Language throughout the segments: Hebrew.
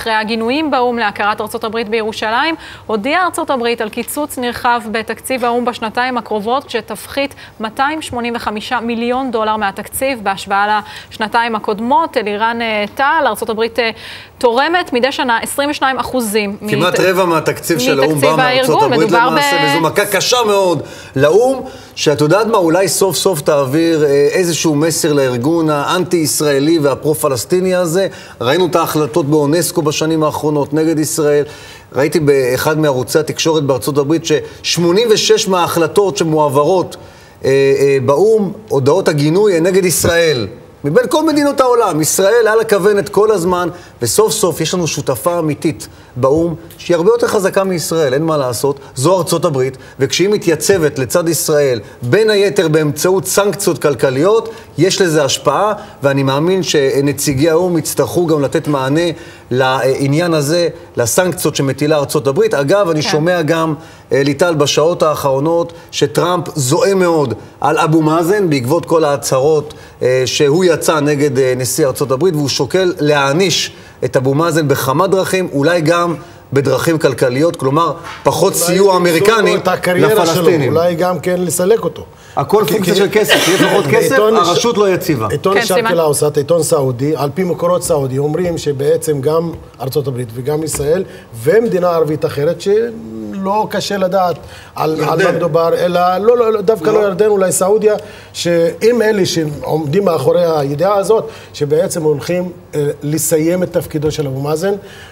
אחרי הגינויים באום להכרת ארצות הברית בירושלים, הודיעה ארצות הברית על קיצוץ נרחב בתקציב האום בשנתיים הקרובות, כשתפחית $285 מיליון מהתקציב בהשוואה לשנתיים הקודמות. אלירן טל, ארצות הברית תורמת מדי שנה 22%. כמעט רבע מהתקציב של האום בא מארצות הברית למעשה, וזו מכה קשה מאוד לאום, שאת יודעת מה, אולי סוף סוף תעביר איזשהו מסר לארגון האנטי-ישראלי והפרו-פלסטיני הזה. ראינו את ההחלטות באונסקו בשנים האחרונות נגד ישראל. ראיתי באחד מערוצי התקשורת בארצות הברית ש86 מההחלטות שמועברות באום, הודעות הגינוי נגד ישראל. מבין כל מדינות העולם, ישראל על הכוונת כל הזמן, וסוף סוף יש לנו שותפה אמיתית באום, שהיא הרבה יותר חזקה מישראל, אין מה לעשות, זו ארצות הברית, וכשהיא מתייצבת לצד ישראל, בין היתר באמצעות סנקציות כלכליות, יש לזה השפעה, ואני מאמין שנציגי האום יצטרכו גם לתת מענה לעניין הזה, לסנקציות שמטילה ארצות הברית. אגב, אני שומע גם, ליטל, בשעות האחרונות, שטראמפ זועם מאוד על אבו מאזן, בעקבות כל ההצהרות שהוא יצא נגד נשיא ארצות הברית, והוא שוקל להעניש את אבו מאזן בכמה דרכים, אולי גם בדרכים כלכליות, כלומר, פחות סיוע אמריקני לפלסטינים. אולי גם כן לסלק אותו. הכל פונקציה של כסף, יש פחות כסף, הרשות לא יציבה. עיתון שרק אל-אווסט, עיתון סעודי, על פי מקורות סעודי, אומרים שבעצם גם ארצות הברית וגם ישראל ומדינה ערבית אחרת שלא קשה לדעת על מה מדובר, אלא לא, דווקא לא ירדן, אולי סעודיה, שאם אלה שעומדים מאחורי הידיעה הזאת, שבעצם הולכים לסיים את תפקידו של אבו מאזן,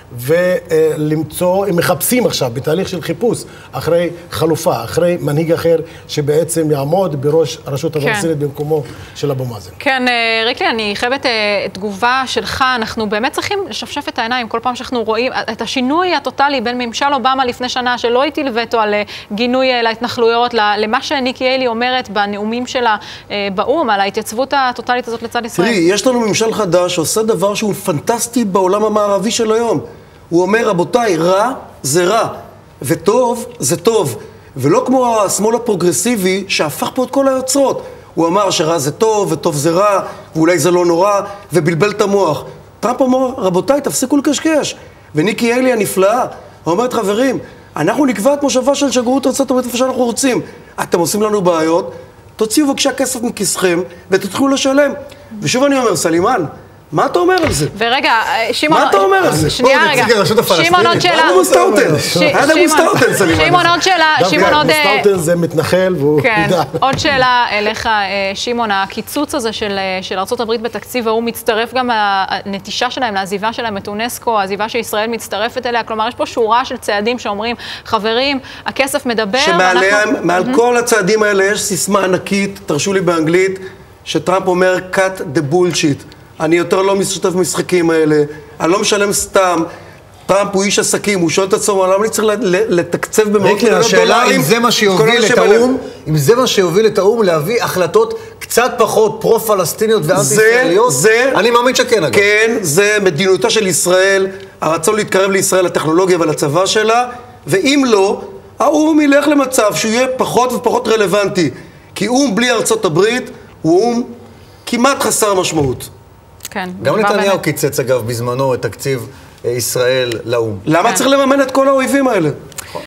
ולמצוא, הם מחפשים עכשיו בתהליך של חיפוש אחרי חלופה, אחרי מנהיג אחר שבעצם יעמוד בראש הרשות הפלסטינית במקומו של אבו מאזן. כן, ריקלי, אני חייבת תגובה שלך. אנחנו באמת צריכים לשפשף את העיניים כל פעם שאנחנו רואים את השינוי הטוטלי בין ממשל אובמה לפני שנה, שלא הטיל וטו על גינוי להתנחלויות, למה שניקי היילי אומרת בנאומים שלה באום, על ההתייצבות הטוטלית הזאת לצד ישראל. תראי, יש לנו ממשל חדש שעושה דבר שהוא פנטסטי בעולם המערבי של היום. הוא אומר, רבותיי, רע זה רע, וטוב זה טוב. ולא כמו השמאל הפרוגרסיבי שהפך פה את כל היוצרות. הוא אמר שרע זה טוב, וטוב זה רע, ואולי זה לא נורא, ובלבל את המוח. טראמפ אמר, רבותיי, תפסיקו לקשקש. וניקי היילי הנפלאה, אומרת, חברים, אנחנו נקבע את מושבה של שגרירות ארצות הברית איפה שאנחנו רוצים. אתם עושים לנו בעיות, תוציאו בבקשה כסף מכיסכם, ותתחילו לשלם. ושוב אני אומר, סלימן, מה אתה אומר על זה? ורגע, שמעון... מה אתה אומר על זה? שנייה רגע. שמעון עוד שאלה. אדם מוסטאוטן. שמעון עוד שאלה. דווקא מוסטאוטן זה מתנחל והוא... כן. עוד שאלה אליך, שמעון. הקיצוץ הזה של ארצות הברית בתקציב האום מצטרף גם הנטישה שלהם, לעזיבה שלהם את אונסקו, העזיבה שישראל מצטרפת אליה. כלומר, יש פה שורה של צעדים שאומרים, חברים, הכסף מדבר... שמעל כל הצעדים האלה יש סיסמה ענקית, תרשו לי באנגלית, שטראמפ אומר, cut the bullshit. אני יותר לא משתתף במשחקים האלה, אני לא משלם סתם. טראמפ הוא איש עסקים, הוא שואל את עצמו, למה אני צריך לתקצב במאות מיליון דולרים? השאלה אם זה מה שיוביל את האום, אם זה מה שיוביל את האום להביא החלטות קצת פחות פרו-פלסטיניות ואנטי-ישראליות? אני מאמין שכן, אגב. כן, זה מדיניותה של ישראל, הרצון להתקרב לישראל, לטכנולוגיה ולצבא שלה, ואם לא, האום ילך למצב שהוא יהיה פחות ופחות רלוונטי, כי אום בלי ארצות הברית הוא אום כמעט חסר משמעות. גם נתניהו קיצץ, אגב, בזמנו את תקציב ישראל לאום. למה צריך לממן את כל האויבים האלה?